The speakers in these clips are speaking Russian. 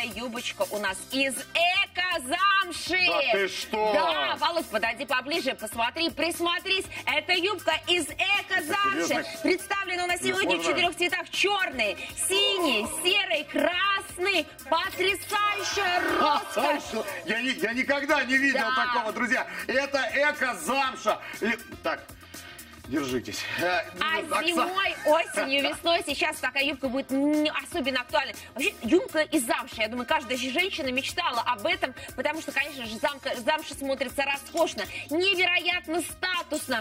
юбочка у нас из эко-замши. Да ты что? Да, Володь, подойди поближе, посмотри, присмотрись. Это юбка из эко-замши. Представлена у нас сегодня в 4 цветах: черный, синий, серый, красный. Потрясающая роскошь. Я никогда не видел такого, друзья. Это эко-замша. Так. Держитесь. А зимой, осенью, весной сейчас такая юбка будет особенно актуальна. Вообще, юбка из замши. Я думаю, каждая женщина мечтала об этом, потому что, конечно же, замша смотрится роскошно, невероятно статусно,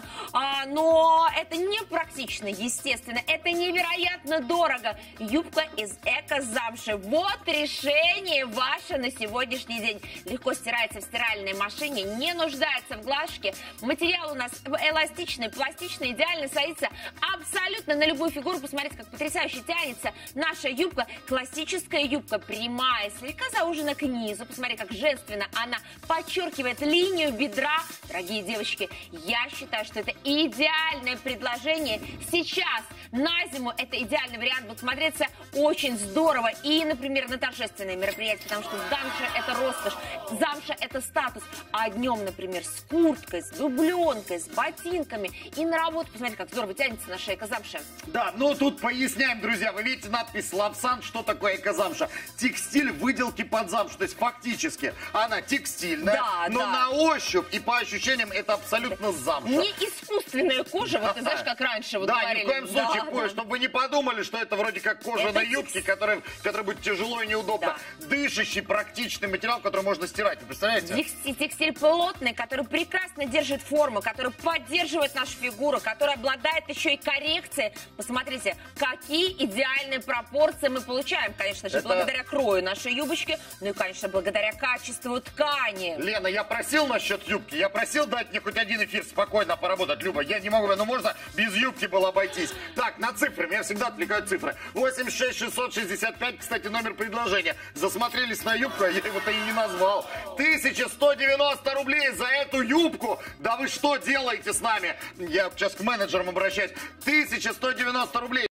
но это не практично, естественно. Это невероятно дорого. Юбка из эко-замши. Вот решение ваше на сегодняшний день. Легко стирается в стиральной машине, не нуждается в глажке. Материал у нас эластичный, пластичный, идеально садится абсолютно на любую фигуру. Посмотрите, как потрясающе тянется наша юбка. Классическая юбка, прямая, слегка заужена к низу. Посмотри, как женственно она подчеркивает линию бедра. Дорогие девочки, я считаю, что это идеальное предложение. Сейчас на зиму это идеальный вариант. Будет смотреться очень здорово. И, например, на торжественные мероприятия, потому что замша — это роскошь, замша — это статус. А днем, например, с курткой, с дубленкой, с ботинками и на работу. Посмотрите, как здорово тянется наша эко-замша. Да, ну тут поясняем, друзья. Вы видите надпись «Лавсан». Что такое эко-замша? Текстиль выделки под замшу. То есть фактически она текстильная, да, но да. на ощупь и по ощущениям это абсолютно замша. Не искусственная кожа, вот ты знаешь, как раньше вот да, говорили. ни в коем случае, чтобы вы не подумали, что это вроде как кожа на юбке, которая будет тяжело и неудобно. Да. Дышащий, практичный материал, который можно стирать. Вы представляете? Текстиль плотный, который прекрасно держит форму, который поддерживает нашу фигуру, который обладает еще и коррекцией. Посмотрите, какие идеальные пропорции мы получаем, конечно же, благодаря крою нашей юбочки, ну и, конечно, благодаря качеству ткани. Лена, я просил насчет юбки, я просил дать мне хоть один эфир спокойно поработать. Люба, я не могу, но можно без юбки было обойтись. Так, на цифры, меня всегда отвлекают цифры. 86 665, кстати, номер предложения. Засмотрелись на юбку, а я его-то и не назвал. 1190 рублей за эту юбку. Да вы что делаете с нами? Я сейчас к менеджерам обращаюсь. 1190 рублей.